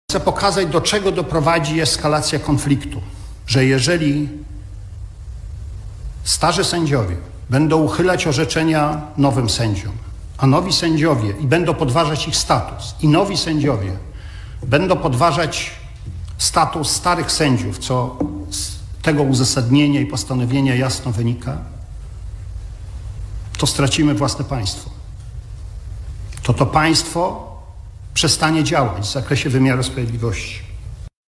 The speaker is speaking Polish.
Chcę pokazać, do czego doprowadzi eskalacja konfliktu. Że jeżeli starzy sędziowie będą uchylać orzeczenia nowym sędziom, a nowi sędziowie i będą podważać ich status, i nowi sędziowie będą podważać status starych sędziów, co z tego uzasadnienia i postanowienia jasno wynika, to stracimy własne państwo. To państwo przestanie działać w zakresie wymiaru sprawiedliwości.